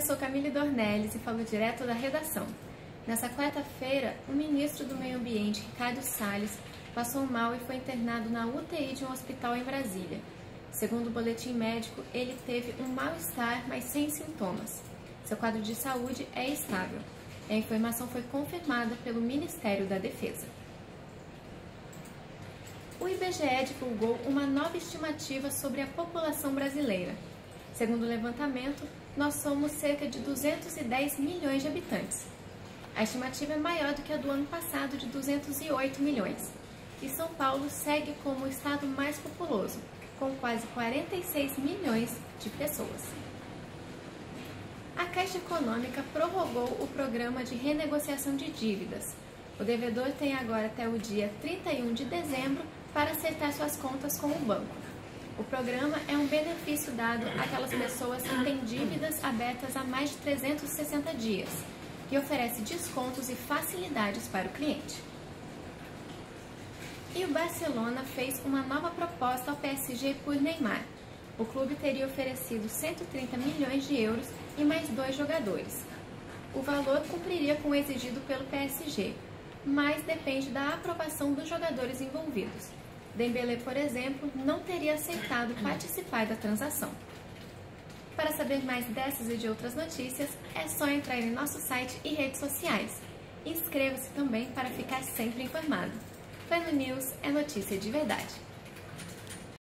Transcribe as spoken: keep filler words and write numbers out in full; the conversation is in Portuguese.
sou Camille Dornelles e falo direto da redação. Nessa quarta-feira, o ministro do Meio Ambiente, Ricardo Salles, passou mal e foi internado na U T I de um hospital em Brasília. Segundo o boletim médico, ele teve um mal-estar, mas sem sintomas. Seu quadro de saúde é estável. A informação foi confirmada pelo Ministério da Defesa. O I B G E divulgou uma nova estimativa sobre a população brasileira. Segundo o levantamento, nós somos cerca de duzentos e dez milhões de habitantes. A estimativa é maior do que a do ano passado, de duzentos e oito milhões. E São Paulo segue como o estado mais populoso, com quase quarenta e seis milhões de pessoas. A Caixa Econômica prorrogou o programa de renegociação de dívidas. O devedor tem agora até o dia trinta e um de dezembro para acertar suas contas com o banco. O programa é um benefício dado àquelas pessoas que têm dívidas abertas há mais de trezentos e sessenta dias e oferece descontos e facilidades para o cliente. E o Barcelona fez uma nova proposta ao P S G por Neymar. O clube teria oferecido cento e trinta milhões de euros e mais dois jogadores. O valor cumpriria com o exigido pelo P S G, mas depende da aprovação dos jogadores envolvidos. Dembélé, por exemplo, não teria aceitado participar da transação. Para saber mais dessas e de outras notícias, é só entrar em nosso site e redes sociais. Inscreva-se também para ficar sempre informado. Plano News é notícia de verdade.